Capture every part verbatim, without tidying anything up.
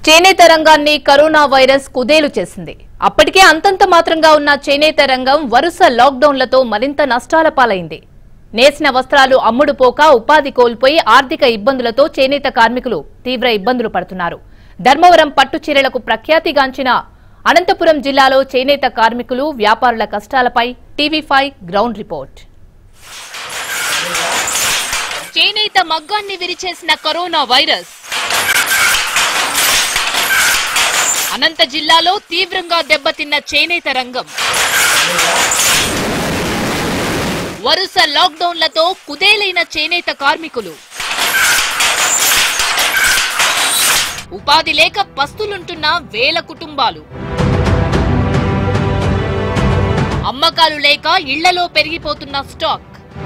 చేనేత రంగాన్ని corona virus కుదేలు చేసింది. అప్పటికే అంతంత మాత్రంగా ఉన్న చేనేత రంగం వరుస లాక్డౌన్లతో మరింత నష్టాల పాలైంది. నేసిన వస్త్రాలు అమ్ముడు పోక ఉపాధి కోల్పోయి ఆర్థిక ఇబ్బందులతో చేనేత కార్మికులు తీవ్ర ఇబ్బందులు పడుతున్నారు. ధర్మవరం పట్టు చీరలకు ప్రఖ్యాతిగాంచిన అనంతపురం జిల్లాలో చేనేత కార్మికులు వ్యాపారుల కష్టాలపై టీవీ ఫైవ్ గ్రౌండ్ రిపోర్ట్. చేనేత మగ్గాన్ని విరిచేసిన కరోనా వైరస్ అనంత జిల్లాలో తీవ్రంగా దెబ్బతిన్న చేనేత రంగం వరుస లాక్డౌన్లతో కుదేలైన చేనేత కార్మికులు ఉపాధి లేక పస్తులుంటున్న వేల కుటుంబాలు అమ్మకాలు లేక ఇళ్లలో పెరిగిపోతున్న స్టాక్.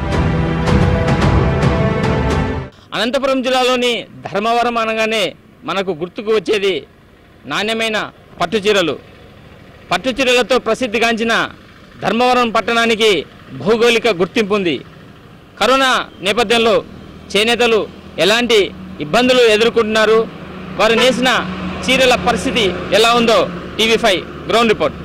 అనంతపురం జిల్లాలోని ధర్మవరం అనగానే మనకు గుర్తుకు వచ్చేది నాణ్యమైన పట్టు చీరలు. పట్టు చీరలతో ప్రసిద్ధిగాంచిన ధర్మవరం పట్టణానికి భౌగోళిక గుర్తింపు ఉంది. కరోనా నేపథ్యంలో చేనేతలు ఎలాంటి ఇబ్బందులు ఎదుర్కొంటున్నారు, వారు నేసిన చీరల పరిస్థితి ఎలా ఉందో TV five ground report.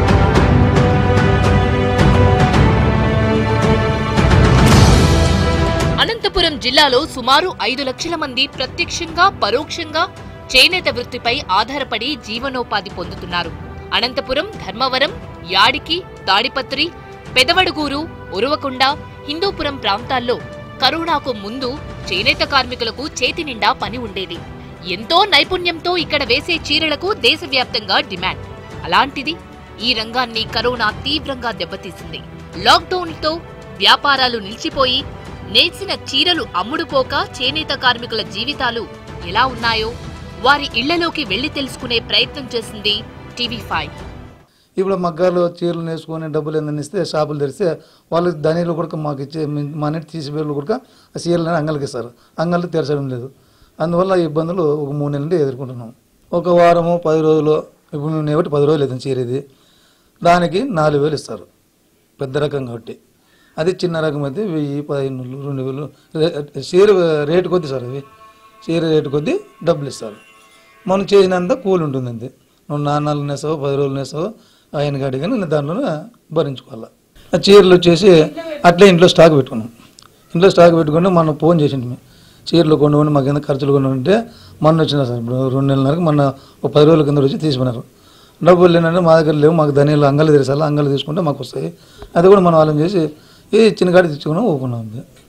Anantapuram జిల్లాలో సుమారు ఐదు లక్షల మంది ప్రత్యక్షంగా పరోక్షంగా చేనేత వృత్తిపై ఆధారపడి జీవనోపాధి పొందుతున్నారు. అనంతపురం, ధర్మవరం, యాడికి, తాడిపత్రి, పెదవడుగూరు, ఉరవకొండ, హిందూపురం ప్రాంతాల్లో కరోనాకు ముందు చేనేత కార్మికులకు చేతి నిండా పని ఉండేది. ఎంతో నైపుణ్యంతో ఇక్కడ వేసే చీరలకు దేశవ్యాప్తంగా డిమాండ్. అలాంటిది ఈ రంగాన్ని కరోనా తీవ్రంగా దెబ్బతీసింది. లాక్డౌన్తో వ్యాపారాలు నిలిచిపోయి నేసిన చీరలు అమ్ముడుపోక చేనేత కార్మికుల జీవితాలు ఎలా ఉన్నాయో వారి ఇళ్లలోకి వెళ్లి తెలుసుకునే ప్రయత్నం చేసింది టీవీ ఫైవ్. ఇప్పుడు మగ్గాలు చీరలు నేర్చుకుని డబ్బులు ఏందని ఇస్తే షాపులు తెరిస్తే వాళ్ళు ధనిలు కూడా మాకు ఇచ్చే మా నెట్ తీసివేళ్ళు కూడా ఆ చీరలని అంగళ్ళకి ఇస్తారు. అంగళ్ళు తెరచడం లేదు. అందువల్ల ఈ ఇబ్బందులు ఒక మూడు నెలల నుండి ఎదుర్కొంటున్నాం. ఒక వారము పది రోజులు ఇప్పుడు మేము నేబట్టి పది రోజులు అవుతుంది చీర ఇది. దానికి నాలుగు వేలు ఇస్తారు పెద్ద రకం కాబట్టి. అది చిన్న రకం అయితే వెయ్యి పదిహేను రెండు వేలు చీర రేటు కొద్ది సార్. అవి చీర రేటు కొద్ది డబ్బులు ఇస్తారు. మనం చేసినంత కూలి ఉంటుంది అంతే. నువ్వు నాన్నలు నేసావు పది రోజులు నేసావు ఆయన గాడి కానీ దాంట్లోనే భరించుకోవాలి. ఆ చీరలు వచ్చేసి అట్లే ఇంట్లో స్టాక్ పెట్టుకున్నాం. ఇంట్లో స్టాక్ పెట్టుకుంటే మనం ఫోన్ చేసింది చీరలు కొండుకొని మాకు ఎంత ఖర్చులు కొన్ని ఉంటే మొన్న వచ్చినా సార్. ఇప్పుడు రెండు నెలలకి మొన్న ఒక పది రోజుల కింద వచ్చి తీసుకున్నారు. డబ్బులు లేనంటే మా దగ్గర లేవు, మాకు ధనియాలు అంగళ్ళు తెరిసాలి, అంగళ్ళు తీసుకుంటే మాకు వస్తాయి. అది కూడా మనం ఆలోచన చేసి ఈ చిన్న గాడి తెచ్చుకున్నాం ఊపుకున్నాం.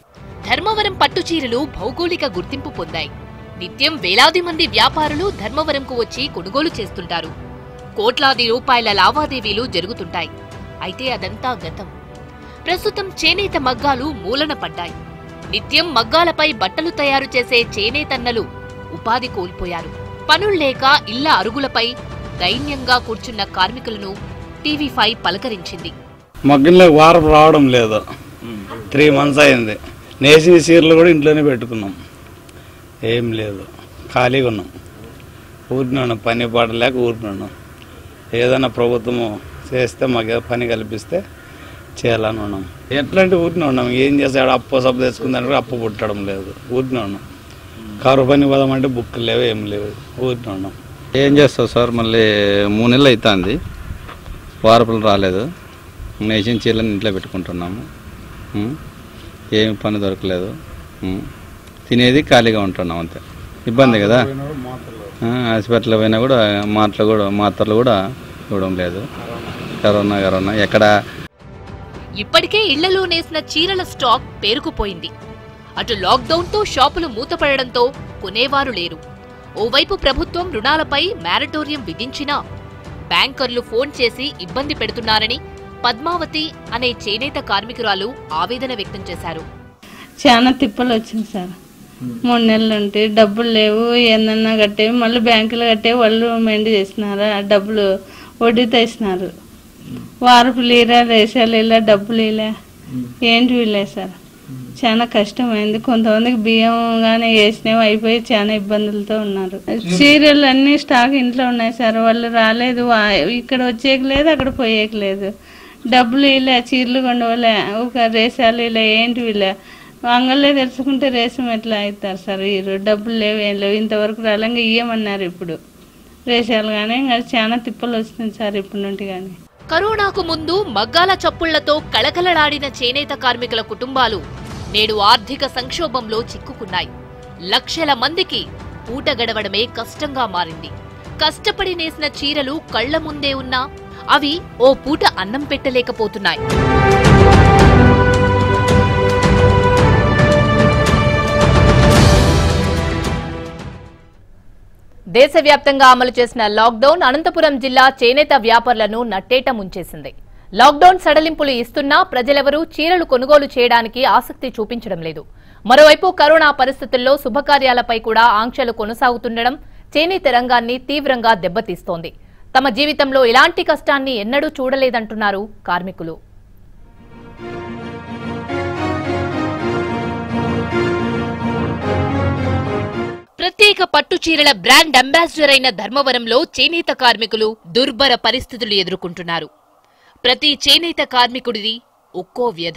ధర్మవరం పట్టు చీరలు భౌగోళిక గుర్తింపు పొందాయి. నిత్యం వేలాది మంది వ్యాపారులు ధర్మవరంకు వచ్చి కొనుగోలు చేస్తుంటారు. కోట్లాది రూపాయల లావాదేవీలు జరుగుతుంటాయి. అయితే అదంతా గతం. ప్రస్తుతం చేనేత మగ్గాలు మూలన పడ్డాయి. నిత్యం మగ్గాలపై బట్టలు తయారు చేసే చేనేతన్నలు ఉపాధి కోల్పోయారు. పనుల్లేక ఇళ్ల అరుగులపై దైన్యంగా కూర్చున్న కార్మికులను టీవీ ఫైవ్ పలకరించింది. మగ్గిలో వారం రావడం లేదు. త్రీ మంత్స్ అయింది. నేసిన చీరలు కూడా ఇంట్లోనే పెట్టుకున్నాం. ఏం లేదు, ఖాళీగా ఉన్నాం. ఊరినాను, పని పాట లేక ఊరినాను. ఏదైనా ప్రభుత్వము చేస్తే మాకు పని కల్పిస్తే చేయాలని ఉన్నాం. ఎట్లాంటి ఊరినే ఉన్నాం. ఏం చేస్తాడు, అప్పు సబ్బు తెచ్చుకుందానికి అప్పు పుట్టడం లేదు. ఊరినే ఉన్నాం. కారు పని పోదామంటే బుక్కులు లేవు, ఏం లేవు. ఊరినే ఉన్నాం. ఏం చేస్తావు సార్, మళ్ళీ మూడు నెలలు అవుతుంది, వారపులు రాలేదు. నేసిన చీరలను ఇంట్లో పెట్టుకుంటున్నాము. ఏమి పని దొరకలేదు. తినేది ఖాళీగా ఉంటున్నాం అంతే. ఇబ్బంది కదా. హాస్పిటల్ పోయినా కూడా మాటలు కూడా మాత్రలు కూడా ఇవ్వడం లేదు. కరోనా కరోనా ఎక్కడ. ఇప్పటికే ఇళ్లలో నేసిన చీరల స్టాక్ పేరుకుపోయింది. అటు లాక్డౌన్ తో షాపులు మూతపడడంతో కొనేవారు లేరు. ఓవైపు ప్రభుత్వం రుణాలపై మారటోరియం విధించినా బ్యాంకర్లు ఫోన్ చేసి ఇబ్బంది పెడుతున్నారని పద్మావతి అనే చేనేత కార్మికురాలు ఆవేదన వ్యక్తం చేశారు. చాలా తిప్పలు వచ్చింది సార్. మూడు నెలలు ఉంటే డబ్బులు లేవు, ఏందన్నా కట్టేవి, మళ్ళీ బ్యాంకులు కట్టేవి వాళ్ళు మెండి చేసినారు. ఆ డబ్బులు వడ్డీతో ఇస్తున్నారు. వారపు లీరా రేషాలు ఇలా డబ్బులు ఇలా ఏంటి వీళ్ళే సార్. చాలా కష్టమైంది. కొంతమందికి బియ్యం కానీ వేసినవి అయిపోయి చాలా ఇబ్బందులతో ఉన్నారు. చీరలు అన్ని స్టాక్ ఇంట్లో ఉన్నాయి సార్. వాళ్ళు రాలేదు, ఇక్కడ వచ్చేయలేదు, అక్కడ పోయేయలేదు. డబ్బులు ఇలా చీరలు కొండవలే, ఒక రేషాలు ఇలా ఏంటి వీళ్ళ అంగళ్ళే తెలుసుకుంటే రేసం ఎట్లా అవుతారు సార్. ఈ డబ్బులు లేవు, ఏం లేవు, ఇంతవరకు రాలంగా ఇయ్యమన్నారు. ఇప్పుడు రేషాలు కానీ ఇంకా చాలా తిప్పలు వచ్చినాయి సార్ ఇప్పటి నుండి కానీ. కరోనాకు ముందు మగ్గాల చప్పుళ్లతో కళకళలాడిన చేనేత కార్మికుల కుటుంబాలు నేడు ఆర్థిక సంక్షోభంలో చిక్కుకున్నాయి. లక్షల మందికి పూట గడవడమే కష్టంగా మారింది. కష్టపడి నేసిన చీరలు కళ్ల ముందే ఉన్నా అవి ఓ పూట అన్నం పెట్టలేకపోతున్నాయి. దేశవ్యాప్తంగా అమలు చేసిన లాక్డౌన్ అనంతపురం జిల్లా చేనేత వ్యాపారులను నట్టేట ముంచేసింది. లాక్డౌన్ సడలింపులు ఇస్తున్నా ప్రజలెవరూ చీరలు కొనుగోలు చేయడానికి ఆసక్తి చూపించడం లేదు. మరోవైపు కరోనా పరిస్థితుల్లో శుభకార్యాలపై కూడా ఆంక్షలు కొనసాగుతుండడం చేనేత రంగాన్ని తీవ్రంగా దెబ్బతీస్తోంది. తమ జీవితంలో ఇలాంటి కష్టాన్ని ఎన్నడూ చూడలేదంటున్నారు కార్మికులు. ప్రత్యేక పట్టు చీరల బ్రాండ్ అంబాసిడర్ అయిన ధర్మవరంలో చేనేత కార్మికులు దుర్భర పరిస్థితులు ఎదుర్కొంటున్నారు. ప్రతి చేనేత కార్మికుడిది ఒక్కో వ్యధ.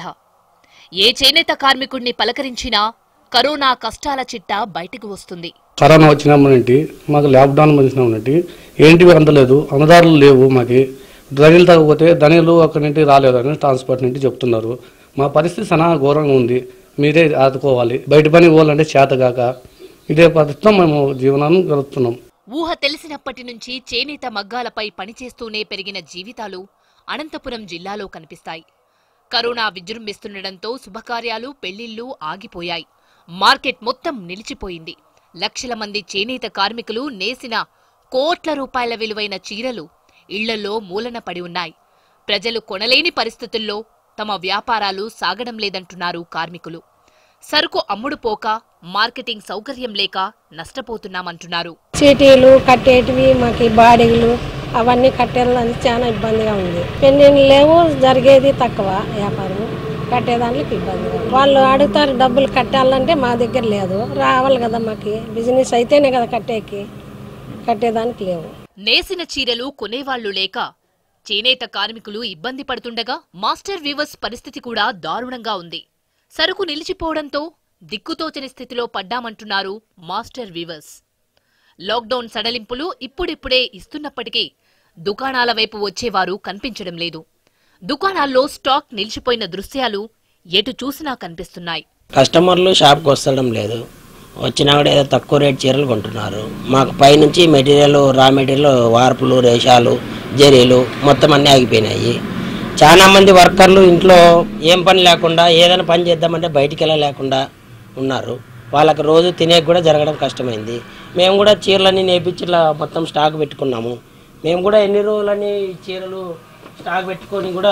ఏ చేనేత కార్మికుడిని పలకరించినా కరోనా కష్టాల చిట్టా బయటకు వస్తుంది. కరోనా వచ్చినామనంటే మాకు లాక్డౌన్ వచ్చినామనంటే ఏంటివి అందలేదు, అన్నదారులు లేవు. మాకు ధనిలు తగ్గపోతే ధనిలు అక్కడి నుండి రాలేదని ట్రాన్స్పోర్ట్ నుండి చెప్తున్నారు. మా పరిస్థితి చాలా ఘోరంగా ఉంది. మీరే ఆదుకోవాలి. బయట పని పోవాలంటే చేతగాక ఇదే పద్ధతితో మేము జీవనాన్ని గడుపుతున్నాం. ఊహ తెలిసినప్పటి నుంచి చేనేత మగ్గాలపై పనిచేస్తూనే పెరిగిన జీవితాలు అనంతపురం జిల్లాలో కనిపిస్తాయి. కరోనా విజృంభిస్తుండటంతో శుభకార్యాలు, పెళ్లిళ్లు ఆగిపోయాయి. మార్కెట్ మొత్తం నిలిచిపోయింది. లక్షల మంది చేనేత కార్మికులు నేసిన కోట్ల రూపాయల విలువైన చీరలు ఇళ్లలో మూలన పడి ఉన్నాయి. ప్రజలు కొనలేని పరిస్థితుల్లో తమ వ్యాపారాలు సాగడం లేదంటున్నారు కార్మికులు. సరుకు అమ్ముడు పోక, మార్కెటింగ్ సౌకర్యం లేక నష్టపోతున్నామంటున్నారు. చీటీలు కట్టేటివి మాకు బాడీలు అవన్నీ కట్టేయాలని చాలా ఇబ్బందిగా ఉంది. పెళ్ళిళ్ళు లేవు, జరిగేది తక్కువ వ్యాపారం, కట్టేదానికి ఇబ్బందిగా. వాళ్ళు అడుగుతారు డబ్బులు కట్టాలంటే మా దగ్గర లేదు. రావాలి కదా, మాకు బిజినెస్ అయితేనే కదా కట్టేకి, కట్టేదానికి లేవు. నేసిన చీరలు కొనేవాళ్లు లేక చేనేత కార్మికులు ఇబ్బంది పడుతుండగా మాస్టర్ వీవర్స్ పరిస్థితి కూడా దారుణంగా ఉంది. సరుకు నిలిచిపోవడంతో దిక్కుతోచని స్థితిలో పడ్డామంటున్నారు మాస్టర్ వీవర్స్. లాక్డౌన్ సడలింపులు ఇప్పుడిప్పుడే ఇస్తున్నప్పటికీ దుకాణాల వైపు వచ్చేవారు కనిపించడం లేదు. దుకాణాల్లో స్టాక్ నిలిచిపోయిన దృశ్యాలు ఎటు చూసినా కనిపిస్తున్నాయి. కస్టమర్లు షాప్కి వస్తడం లేదు. వచ్చినా కూడా ఏదో తక్కువ రేట్ చీరలు కొంటున్నారు. మాకు పైనుంచి మెటీరియల్, రా మెటీరియల్, వార్పులు, రేషాలు, జరీలు మొత్తం అన్నీ ఆగిపోయినాయి. చాలా మంది వర్కర్లు ఇంట్లో ఏం పని లేకుండా ఏదైనా పని చేద్దామంటే బయటికి వెళ్ళలేకుండా ఉన్నారు. వాళ్ళకి రోజు తినే కూడా జరగడం కష్టమైంది. మేము కూడా చీరలన్నీ నేర్పించి ఇట్లా మొత్తం స్టాక్ పెట్టుకున్నాము. మేము కూడా ఎన్ని రోజులని చీరలు స్టాక్ పెట్టుకొని కూడా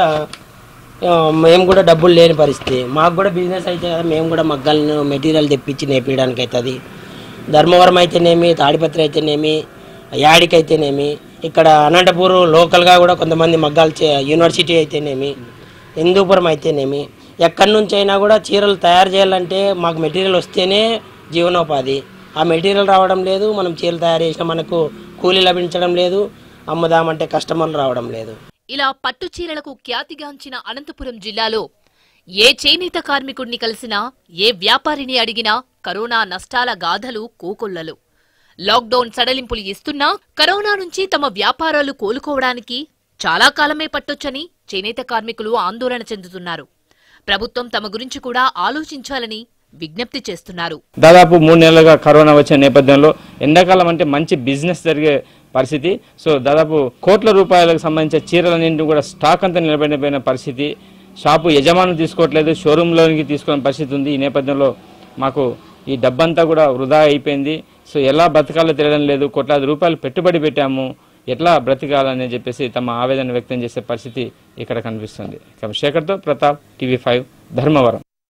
మేము కూడా డబ్బులు లేని పరిస్థితి. మాకు కూడా బిజినెస్ అయితే కదా, మేము కూడా మగ్గాలను మెటీరియల్ తెప్పించి నేర్పించడానికి అవుతుంది. ధర్మవరం అయితేనేమి, తాడిపత్రి అయితేనేమి, యాడికి అయితేనేమి, ఇక్కడ అనంతపూర్ లోకల్గా కూడా కొంతమంది మగ్గాలు యూనివర్సిటీ అయితేనేమి, హిందూపురం అయితేనేమి, ఎక్కడి నుంచి అయినా కూడా చీరలు తయారు చేయాలంటే మాకు మెటీరియల్ వస్తేనే జీవనోపాధి. ఆ మెటీరియల్ రావడం లేదు. మనం చీరలు తయారు చేసినా మనకు కూలీ లభించడం లేదు. అమ్ముదామంటే కస్టమర్లు రావడం లేదు. ఇలా పట్టు చీరలకు ఖ్యాతిగాంచిన అనంతపురం జిల్లాలో ఏ చేనేత కార్మికుడిని కలిసినా, ఏ వ్యాపారిని అడిగినా కరోనా నష్టాల గాథలు కోకొల్లలు. లాక్డౌన్ సడలింపులు ఇస్తున్నా కరోనా నుంచి తమ వ్యాపారాలు కోలుకోవడానికి చాలా కాలమే పట్టొచ్చని చేనేత కార్మికులు ఆందోళన చెందుతున్నారు. ప్రభుత్వం తమ గురించి కూడా ఆలోచించాలని విజ్ఞప్తి చేస్తున్నారు. దాదాపు మూడు నెలలుగా కరోనా వచ్చిన నేపథ్యంలో ఎండాకాలం అంటే మంచి బిజినెస్ జరిగే పరిస్థితి. సో దాదాపు కోట్ల రూపాయలకు సంబంధించిన చీరలన్నింటినీ కూడా స్టాక్ అంతా నిలబడిపోయిన పరిస్థితి. షాపు యజమానులు తీసుకోవట్లేదు, షోరూంలోనికి తీసుకునే పరిస్థితి ఉంది. ఈ నేపథ్యంలో మాకు ఈ డబ్బంతా కూడా వృధా అయిపోయింది. సో ఎలా బ్రతకాలో తెలియడం లేదు. కోట్లాది రూపాయలు పెట్టుబడి పెట్టాము, ఎట్లా బ్రతకాలని చెప్పేసి తమ ఆవేదన వ్యక్తం చేసే పరిస్థితి ఇక్కడ కనిపిస్తుంది. శేఖర్తో ప్రతాప్, టీవీ ఫైవ్, ధర్మవరం.